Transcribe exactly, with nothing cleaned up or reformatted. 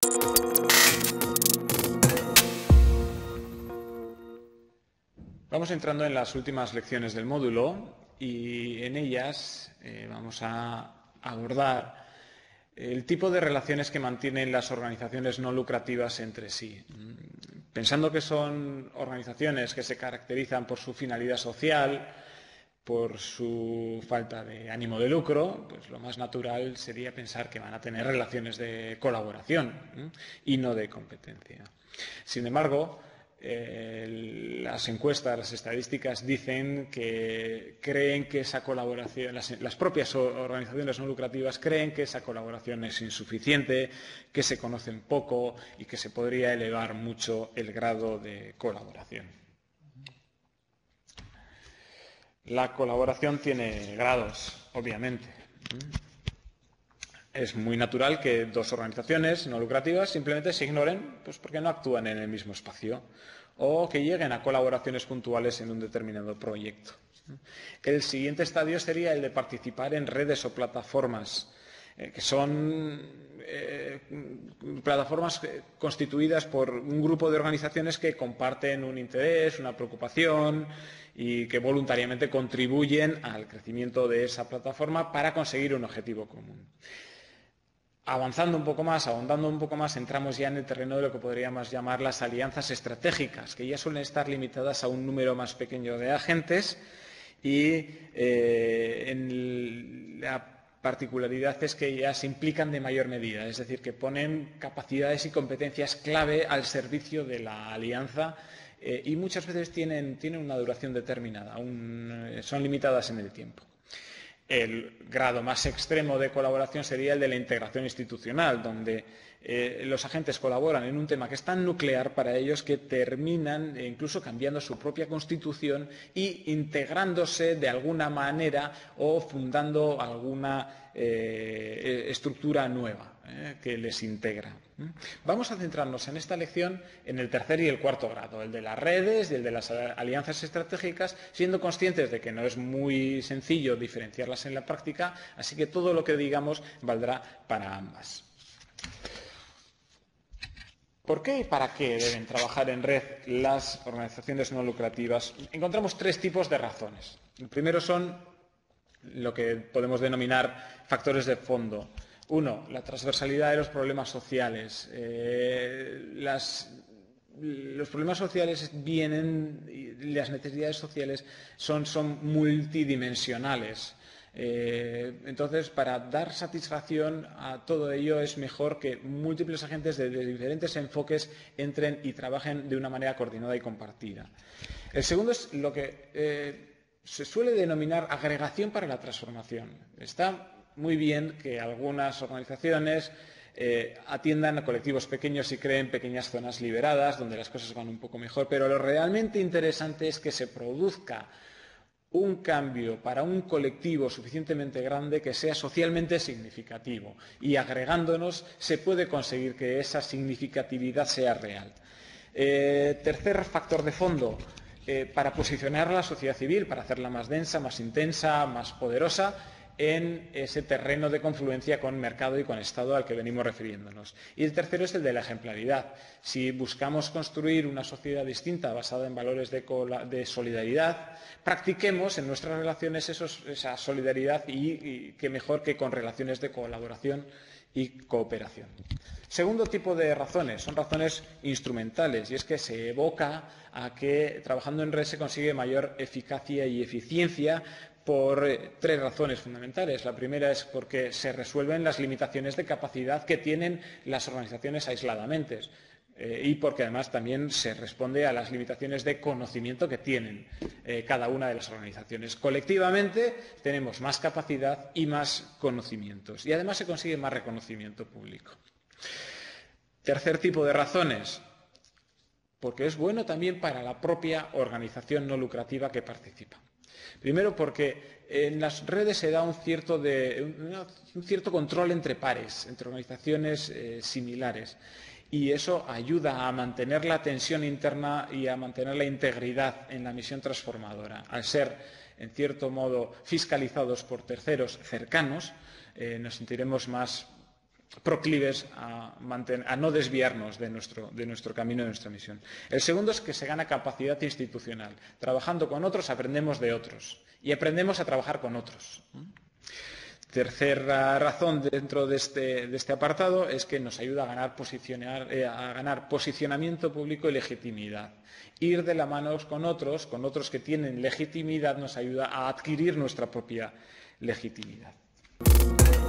Vamos entrando en las últimas lecciones del módulo y en ellas eh, vamos a abordar el tipo de relaciones que mantienen las organizaciones no lucrativas entre sí. Pensando que son organizaciones que se caracterizan por su finalidad social, por su falta de ánimo de lucro, pues lo más natural sería pensar que van a tener relaciones de colaboración, ¿eh? y no de competencia. Sin embargo, eh, las encuestas, las estadísticas dicen que creen que esa colaboración, las, las propias organizaciones no lucrativas creen que esa colaboración es insuficiente, que se conocen poco y que se podría elevar mucho el grado de colaboración. La colaboración tiene grados, obviamente. Es muy natural que dos organizaciones no lucrativas simplemente se ignoren, pues porque no actúan en el mismo espacio, o que lleguen a colaboraciones puntuales en un determinado proyecto. El siguiente estadio sería el de participar en redes o plataformas, eh, que son eh, plataformas constituidas por un grupo de organizaciones que comparten un interés, una preocupación y que voluntariamente contribuyen al crecimiento de esa plataforma para conseguir un objetivo común. Avanzando un poco más, ahondando un poco más, entramos ya en el terreno de lo que podríamos llamar las alianzas estratégicas, que ya suelen estar limitadas a un número más pequeño de agentes y eh, en la particularidad es que ya se implican de mayor medida, es decir, que ponen capacidades y competencias clave al servicio de la alianza eh, y muchas veces tienen, tienen una duración determinada, un, son limitadas en el tiempo. El grado más extremo de colaboración sería el de la integración institucional, donde eh, los agentes colaboran en un tema que es tan nuclear para ellos que terminan eh, incluso cambiando su propia constitución y integrándose de alguna manera o fundando alguna eh, estructura nueva eh, que les integra. Vamos a centrarnos en esta lección en el tercer y el cuarto grado, el de las redes y el de las alianzas estratégicas, siendo conscientes de que no es muy sencillo diferenciarlas en la práctica, así que todo lo que digamos valdrá para ambas. ¿Por qué y para qué deben trabajar en red las organizaciones no lucrativas? Encontramos tres tipos de razones. El primero son lo que podemos denominar factores de fondo. Uno, la transversalidad de los problemas sociales. Eh, las, los problemas sociales vienen, y las necesidades sociales son, son multidimensionales. Eh, entonces, para dar satisfacción a todo ello es mejor que múltiples agentes de, de diferentes enfoques entren y trabajen de una manera coordinada y compartida. El segundo es lo que eh, se suele denominar agregación para la transformación. Está muy bien que algunas organizaciones eh, atiendan a colectivos pequeños y creen pequeñas zonas liberadas donde las cosas van un poco mejor, pero lo realmente interesante es que se produzca un cambio para un colectivo suficientemente grande que sea socialmente significativo y agregándonos se puede conseguir que esa significatividad sea real. Eh, tercer factor de fondo, eh, para posicionar a la sociedad civil, para hacerla más densa, más intensa, más poderosa en ese terreno de confluencia con mercado y con Estado al que venimos refiriéndonos. Y el tercero es el de la ejemplaridad. Si buscamos construir una sociedad distinta basada en valores de, de solidaridad, practiquemos en nuestras relaciones esos, esa solidaridad y, y qué mejor que con relaciones de colaboración y cooperación. Segundo tipo de razones, son razones instrumentales, y es que se evoca a que trabajando en red se consigue mayor eficacia y eficiencia por eh, tres razones fundamentales. La primera es porque se resuelven las limitaciones de capacidad que tienen las organizaciones aisladamente eh, y porque además también se responde a las limitaciones de conocimiento que tienen eh, cada una de las organizaciones. Colectivamente tenemos más capacidad y más conocimientos y además se consigue más reconocimiento público. Tercer tipo de razones, porque es bueno también para la propia organización no lucrativa que participa. Primero, porque en las redes se da un cierto, de, un cierto control entre pares, entre organizaciones eh, similares, y eso ayuda a mantener la tensión interna y a mantener la integridad en la misión transformadora. Al ser, en cierto modo, fiscalizados por terceros cercanos, eh, nos sentiremos más proclives a, mantener, a no desviarnos de nuestro, de nuestro camino, de nuestra misión. El segundo es que se gana capacidad institucional. Trabajando con otros aprendemos de otros y aprendemos a trabajar con otros. Tercera razón dentro de este, de este apartado es que nos ayuda a ganar, posicionar, eh, a ganar posicionamiento público y legitimidad. Ir de la mano con otros, con otros que tienen legitimidad, nos ayuda a adquirir nuestra propia legitimidad.